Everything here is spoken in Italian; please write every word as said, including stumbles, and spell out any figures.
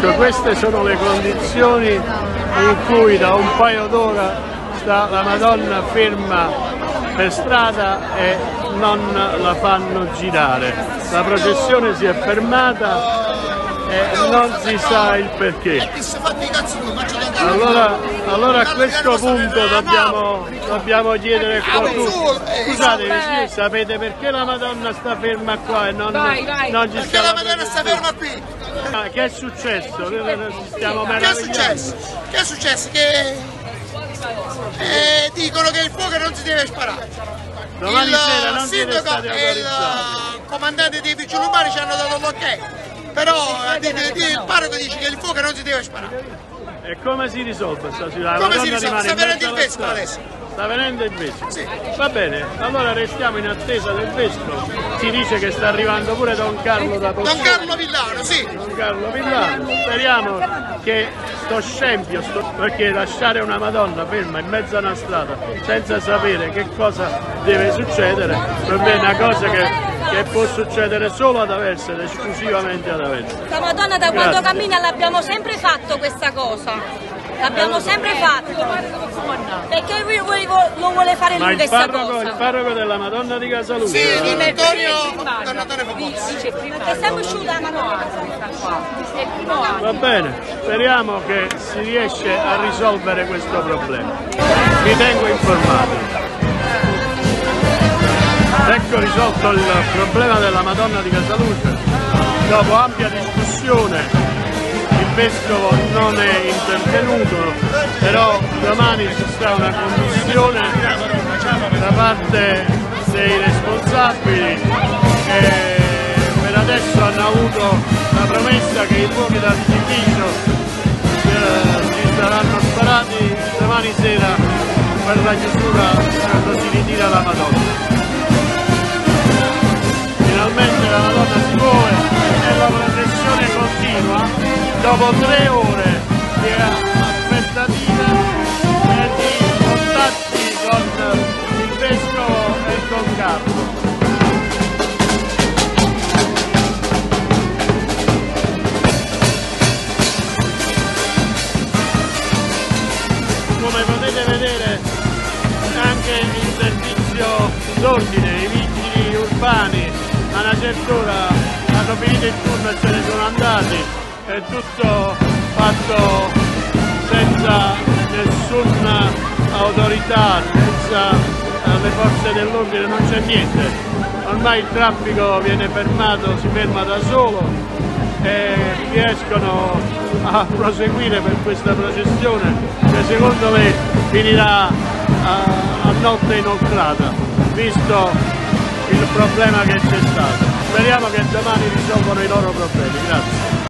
Ecco, queste sono le condizioni in cui da un paio d'ora sta la Madonna ferma per strada e non la fanno girare. La processione si è fermata e non si sa il perché. Allora, allora a questo punto dobbiamo, dobbiamo chiedere a qualcuno. Scusate, sapete perché la Madonna sta ferma qua e non, vai, vai. non ci Perché la Madonna sta ferma qui? Ah, che è successo? Stiamo che è successo? Che è successo? Che eh, dicono che il fuoco non si deve sparare. Domani il sera non sindaco e il comandante dei vigili urbani ci hanno dato l'ok, però il parroco dice che il fuoco non si deve sparare. E come si risolve questa situazione? Come si risolve? Sta venendo il vescovo adesso. Sta venendo il vescovo? Sì. Va bene, allora restiamo in attesa del vescovo. Si dice che sta arrivando pure Don Carlo da Pozzuolo. Don Carlo Villano, sì. Don Carlo Villano. Speriamo che sto scempio, sto... perché lasciare una Madonna ferma in mezzo a una strada senza sapere che cosa deve succedere, per me è una cosa che, che può succedere solo ad Aversa ed esclusivamente ad Aversa. La Madonna da quando cammina l'abbiamo sempre fatto questa cosa. L'abbiamo sempre fatto, perché lui, lui lo vuole fare lui questa parroco, cosa. Il parroco della Madonna di Casaluna. Sì, Don Antonio, Don Antonio Popozzi. Perché siamo usciti la Madonna. Va bene, speriamo che si riesce a risolvere questo problema. Vi tengo informati. Ecco risolto il problema della Madonna di Casaluce. Dopo ampia discussione il vescovo non è intervenuto, però domani ci sarà una commissione da parte dei responsabili che per adesso hanno avuto la promessa che i fuochi d'artificio eh, si saranno sparati domani sera per la chiusura quando si ritira la Madonna. Finalmente la Madonna si muove e la processione continua dopo tre ore di aspettativa e di contatti con il vescovo e con Carlo. Come potete vedere anche il servizio d'ordine, i vigili urbani a una certa ora hanno finito il turno e se ne sono andati. È tutto fatto senza nessuna autorità, senza eh, le forze dell'ordine, non c'è niente. Ormai il traffico viene fermato, si ferma da solo e riescono a proseguire per questa processione che secondo me finirà a, a notte inoltrata, visto il problema che c'è stato. Speriamo che domani risolvano i loro problemi. Grazie.